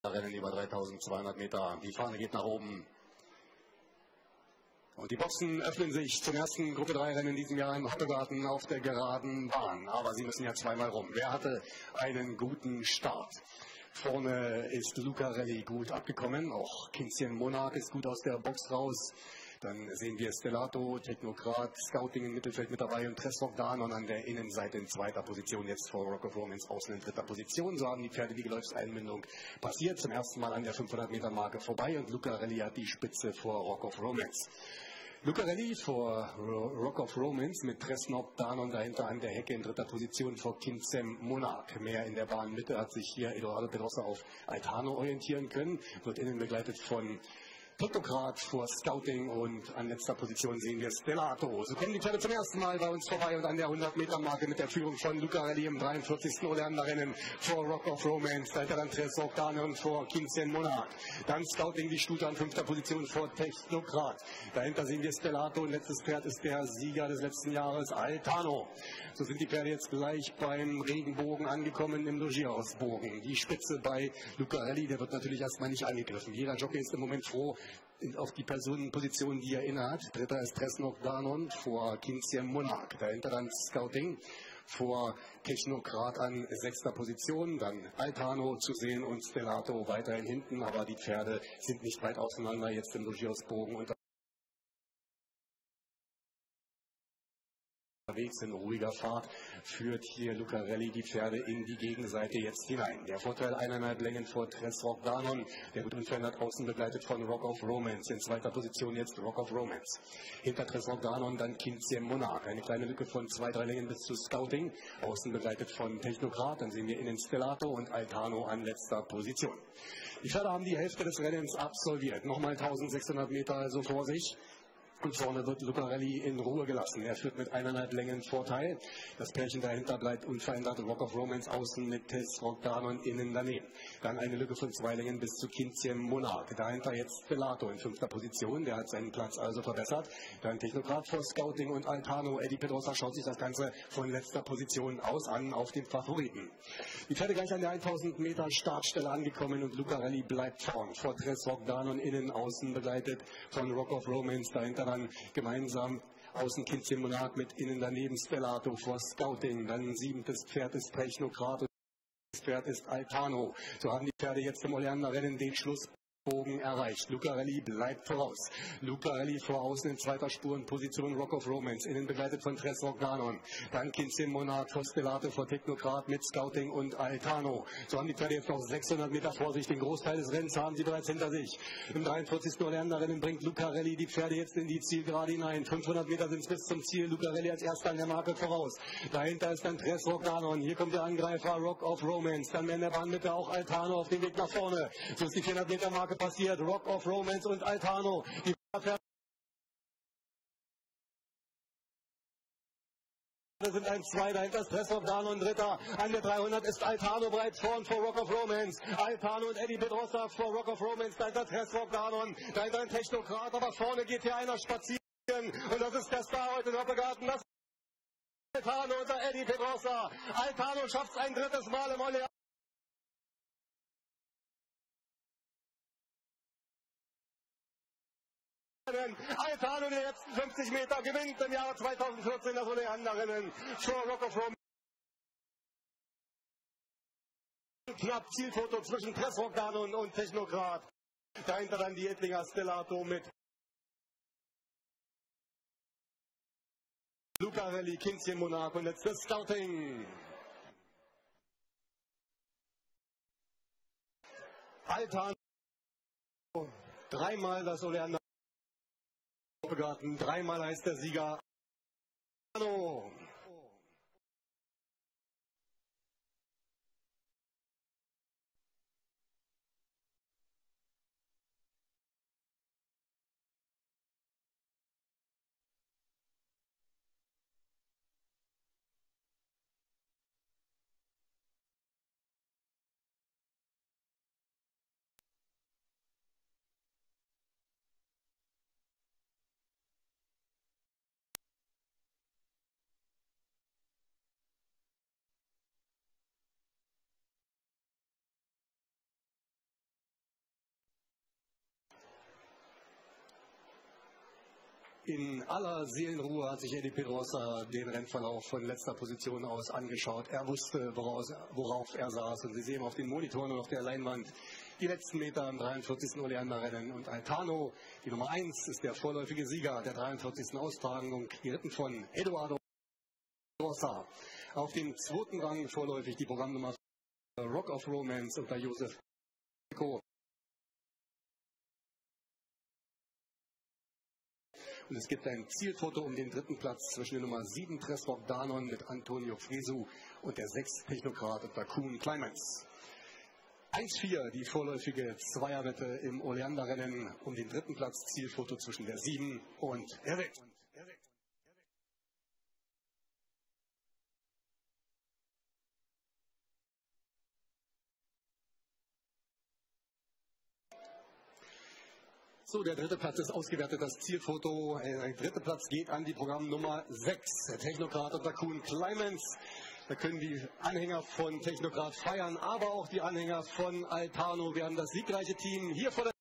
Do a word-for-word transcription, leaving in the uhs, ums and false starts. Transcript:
Rennen über dreitausendzweihundert Meter. Die Fahne geht nach oben. Und die Boxen öffnen sich zum ersten Gruppe drei Rennen in diesem Jahr im Hoppegarten auf der geraden Bahn. Aber sie müssen ja zweimal rum. Wer hatte einen guten Start? Vorne ist Lucarelli gut abgekommen. Auch Kinsian Monarch ist gut aus der Box raus. Dann sehen wir Stellato, Technokrat, Scouting im Mittelfeld mit dabei und Tresrock Danon an der Innenseite in zweiter Position, jetzt vor Rock of Romance außen in dritter Position. So haben die Pferde die Geläufseinmündung passiert, zum ersten Mal an der fünfhundert Meter Marke vorbei und Lucarelli hat die Spitze vor Rock of Romance. Lucarelli vor Rock of Romance mit Tresrock Danon dahinter an der Hecke in dritter Position vor Kinsian Monarch. Mehr in der Bahnmitte hat sich hier Edoardo Pedrosa auf Altano orientieren können, wird innen begleitet von Technokrat vor Scouting und an letzter Position sehen wir Stellato. So kommen die Pferde zum ersten Mal bei uns vorbei und an der hundert Meter Marke mit der Führung von Lucarelli im dreiundvierzigsten Oleander Rennen vor Rock of Romance. Dahinter dann Tresrock Danon vor Kinsian Monarch. Dann Scouting die Stute an fünfter Position vor Technokrat. Dahinter sehen wir Stellato und letztes Pferd ist der Sieger des letzten Jahres, Altano. So sind die Pferde jetzt gleich beim Regenbogen angekommen im Logierhausbogen. Die Spitze bei Lucarelli, der wird natürlich erstmal nicht angegriffen. Jeder Jockey ist im Moment froh auf die Personenposition, die er innehat. Dritter ist Tresrock Danon vor Kinsian Monarch. Dahinter dann Scouting vor Technokrat an sechster Position. Dann Altano zu sehen und Stellato weiterhin hinten. Aber die Pferde sind nicht weit auseinander jetzt im Logierhausbogen und unterwegs in ruhiger Fahrt führt hier Lucarelli die Pferde in die Gegenseite jetzt hinein. Der Vorteil eineinhalb Längen vor Tresrock Danon, der wird unverändert außen begleitet von Rock of Romance. In zweiter Position jetzt Rock of Romance. Hinter Tresrock Danon dann Kinsian Monarch. Eine kleine Lücke von zwei, drei Längen bis zu Scouting. Außen begleitet von Technokrat. Dann sehen wir innen Stellato und Altano an letzter Position. Die Pferde haben die Hälfte des Rennens absolviert. Nochmal eintausendsechshundert Meter also vor sich. Und vorne wird Lucarelli in Ruhe gelassen. Er führt mit eineinhalb Längen Vorteil. Das Pärchen dahinter bleibt unverändert. Rock of Romance außen mit Tresrock Danon innen daneben. Dann eine Lücke von zwei Längen bis zu Kinsian Monarch. Dahinter jetzt Stellato in fünfter Position. Der hat seinen Platz also verbessert. Dann Technokrat vor Scouting und Altano. Eddie Pedrosa schaut sich das Ganze von letzter Position aus an auf den Favoriten. Die Pferde gleich an der eintausend Meter Startstelle angekommen und Lucarelli bleibt vorn. Vor Tresrock Danon innen außen begleitet von Rock of Romance. Dahinter dann gemeinsam außen Kinsian Monarch mit innen daneben Stellato vor Scouting. Dann siebentes Pferd ist Technokrat und das Pferd ist Altano. So haben die Pferde jetzt im Oleander Rennen den Schluss erreicht. Lucarelli bleibt voraus. Lucarelli vor außen in zweiter Spur in Position Rock of Romance, innen begleitet von Tresrock Danon. Dann Kinsian Monarch vor Stellato, vor Technokrat mit Scouting und Altano. So haben die Pferde jetzt noch sechshundert Meter vor sich. Den Großteil des Rennens haben sie bereits hinter sich. Im dreiundvierzigsten Oleander Rennen bringt Lucarelli die Pferde jetzt in die Zielgerade hinein. fünfhundert Meter sind es bis zum Ziel. Lucarelli als erster an der Marke voraus. Dahinter ist dann Tresrock Danon. Hier kommt der Angreifer Rock of Romance. Dann mehr in der Bahnmitte auch Altano auf dem Weg nach vorne. So ist die vierhundert Meter Marke passiert. Rock of Romance und Altano. Die sind ein zwei, dahinter ist Tresrock Danon, dritter. An der dreihundert ist Altano bereits vorn vor Rock of Romance. Altano und Eddie Pedrosa vor Rock of Romance, dahinter Tresrock Danon, dahinter ein Technokrat, aber vorne geht hier einer spazieren. Und das ist der Star heute im Hoppegarten. Das ist Altano und Eddie Pedrosa. Altano schafft es ein drittes Mal im Oleander. Altano in den letzten fünfzig Meter gewinnt im Jahr zweitausendvierzehn das Oleander-Rennen vor Rock of Romance. Knapp Zielfoto zwischen Tresrock Danon und Technokrat. Dahinter dann die Ettlinger Stellato mit Lucarelli, Kinsian Monarch und letztes Scouting. Altano dreimal das Oleander Hoppegarten, dreimal heißt der Sieger Altano. In aller Seelenruhe hat sich Eddie Pedrosa den Rennverlauf von letzter Position aus angeschaut. Er wusste, woraus, worauf er saß. Und Sie sehen auf den Monitoren und auf der Leinwand die letzten Meter im dreiundvierzigsten Oleander-Rennen. Und Altano, die Nummer eins, ist der vorläufige Sieger der dreiundvierzigsten Austragung, geritten von Eduardo Rosa. Auf dem zweiten Rang vorläufig die Programmnummer Rock of Romance unter Josef Pico. Und es gibt ein Zielfoto um den dritten Platz zwischen der Nummer sieben Tresrock Danon mit Antonio Fresu und der sechs Technokrat unter Kuhn Clemens. eins vier, die vorläufige Zweierwette im Oleander-Rennen um den dritten Platz, Zielfoto zwischen der sieben und Erik. So, der dritte Platz ist ausgewertet, das Zielfoto. Der dritte Platz geht an die Programmnummer sechs, der Technokrat unter Kuhn Clemens. Da können die Anhänger von Technokrat feiern, aber auch die Anhänger von Altano werden das siegreiche Team hier vor der